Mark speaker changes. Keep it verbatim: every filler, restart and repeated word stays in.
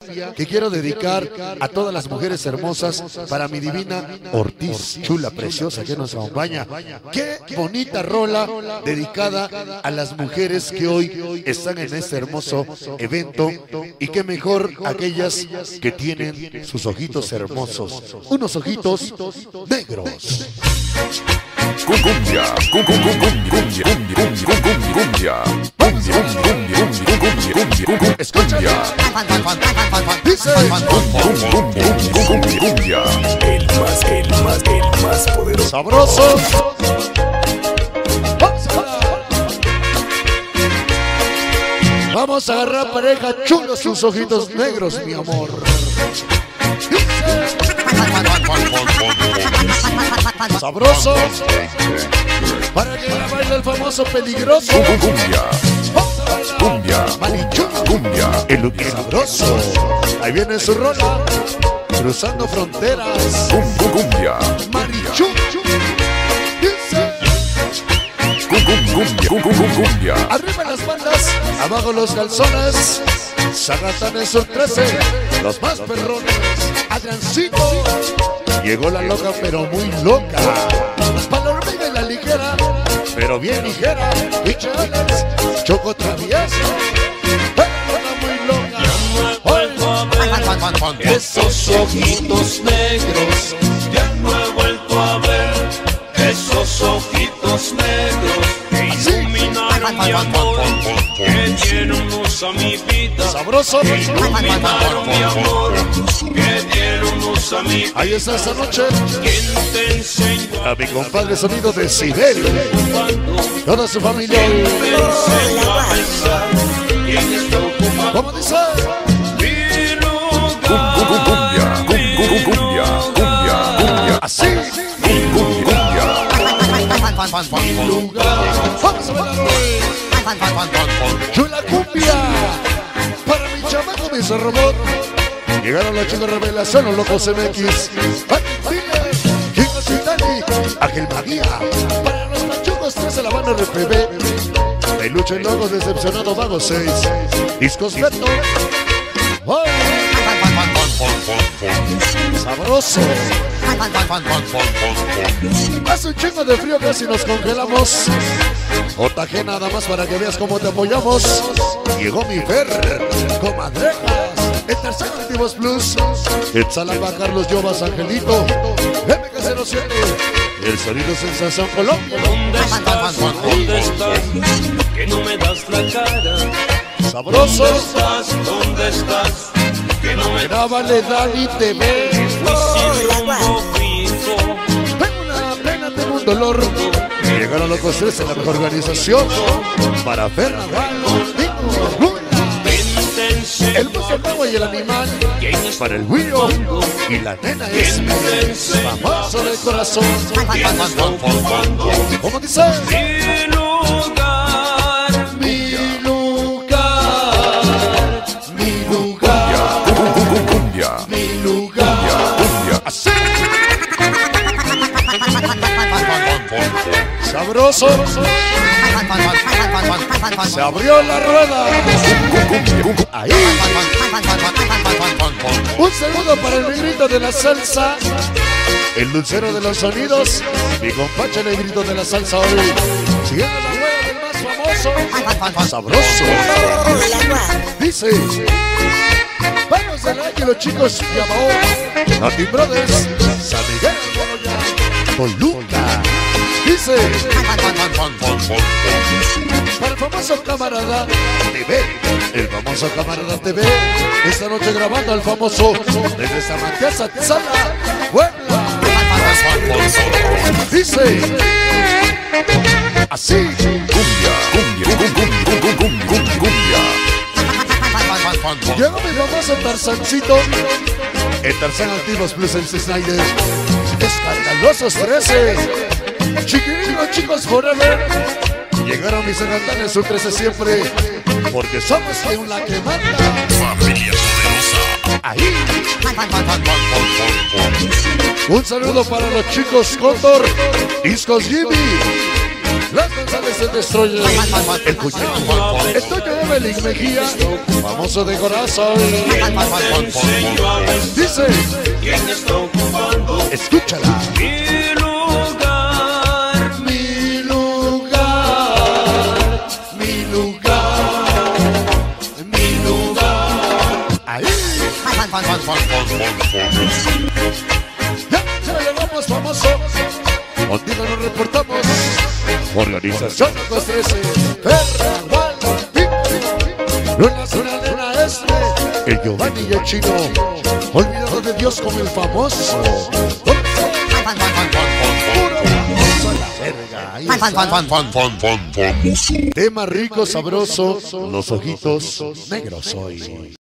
Speaker 1: que quiero dedicar a todas las mujeres hermosas para mi divina Ortiz, chula, preciosa, que nos acompaña. Qué bonita rola dedicada a las mujeres que hoy están en este hermoso evento, y qué mejor aquellas que tienen sus ojitos hermosos, unos ojitos negros.
Speaker 2: Cumbia, cumbia, cumbia, cumbia, cumbia,
Speaker 1: escucha, dice
Speaker 2: cumbia, el más, el más, el más poderoso,
Speaker 1: sabroso. Vamos a agarrar pareja chula, sus ojitos negros, mi amor. Sabroso, para que la baile el famoso peligroso.
Speaker 2: Cumbia, cumbia,
Speaker 1: Marichu,
Speaker 2: cumbia,
Speaker 1: el sabroso. Ahí viene su rola, cruzando fronteras.
Speaker 2: cumbia,
Speaker 1: Marichu, dice.
Speaker 2: cumbia, cumbia,
Speaker 1: Arriba las bandas, abajo los calzones. Sagatanes sur trece, los más perrones. Adriancito, llegó la loca pero muy loca. Pa' la hormiga y la ligera, pero bien ligera. Y Alex, Choco travieso, pero muy loca.
Speaker 3: Vuelvo a ver esos ojitos negros, ya no he vuelto a ver esos ojitos negros que iluminaron mi amor, que dieron luz a mi vida,
Speaker 1: Sabroso,
Speaker 3: que iluminaron mi amor, que dieron luz a mi vida.
Speaker 1: ahí está esta noche.
Speaker 3: ¿Quién te enseñó
Speaker 1: A mi compadre sonido de Siberia,
Speaker 3: cuando?
Speaker 1: toda su familia.
Speaker 3: ¿Quién te enseñó a pensar? ¿Quién está ocupado?
Speaker 1: ¿Cómo dice?
Speaker 3: Mi lugar,
Speaker 2: cumbia, cumbia, cumbia, cumbia,
Speaker 1: Así,
Speaker 2: cumbia,
Speaker 1: mi lugar. Vamos a bailar hoy. Chula cumbia, para mi chamaco, mi robot. Llegaron los chicos revelación, los locos M X. Dile, chicos y Dani, Ángel Maguía. Para los machucos, tres de la banda R P B. De lucha y logos, decepcionado, vago seis. Discos Beto. Oh, sabroso. Hace un chingo de frío, casi nos congelamos. Otaje nada más para que veas cómo te apoyamos. Llegó mi Fer, comadrejas. El tercer Activos Plus. Etzalaba, Carlos Llovas, Angelito. M K cero siete. El sonido sensación Colombia.
Speaker 3: ¿dónde estás? ¿Dónde estás? Que no me das la cara.
Speaker 1: Sabroso.
Speaker 3: ¿Dónde estás? ¿Dónde estás? Que no me das
Speaker 1: Grábale, Dani T V.
Speaker 3: sin rumbo fijo.
Speaker 1: Tengo una pena, tengo un dolor. Llegaron los tres en la mejor organización. Para Fer Navarro, Dico, Luna.
Speaker 3: ¿Quién te enseñó
Speaker 1: El músico nuevo y el animal.
Speaker 3: ¿Quién es
Speaker 1: Para el Willo y la nena es famoso del corazón. ¿Cómo dice?
Speaker 3: mi lugar?
Speaker 1: Mi lugar, mi lugar,
Speaker 2: cumbia,
Speaker 1: mi lugar.
Speaker 2: cumbia,
Speaker 1: Así. Sabroso. Se abrió la rueda. Ahí. Un saludo para el negrito de la salsa, el dulcero de los sonidos, mi compacha negrito de la salsa hoy. Siguiendo la rueda del más famoso. Sabroso. Dice. Vamos del águila, chicos. Yamao. Latin Brothers. San Miguel, Toluca. Dice. Para el famoso camarada T V, el famoso camarada T V, esta noche grabando al famoso desde San Matías Atzala, Puebla. Dice así.
Speaker 2: cumbia, cumbia, cumbia, cumbia, cumbia.
Speaker 1: Llegó mi famoso Tarzancito, el Tarzán Activos Plus en Snyder. Escandalosos trece, chiquilinos, chicos forever. Llegaron mis encantanes, su trece siempre, porque somos de una que manda.
Speaker 2: Familia poderosa.
Speaker 1: Ahí. Un saludo para los chicos Cóndor, Discos Jimmy, Las González el Destroyer, el Cuñado, el Toño de Evelyn Mejía, famoso de corazón. Dice,
Speaker 3: ¿quién está ocupando
Speaker 1: escúchala.
Speaker 3: mi lugar?
Speaker 1: Mi lugar, mi lugar, mi lugar. Ahí. Ya, ya llegamos famoso. Contigo nos reportamos. Organización dos trece. Perra, Guala, Luna, Luna, Luna Este. El Giovanni y el Chino. Olvidado de Dios como el famoso. Tema rico, sabroso, los ojitos negros hoy.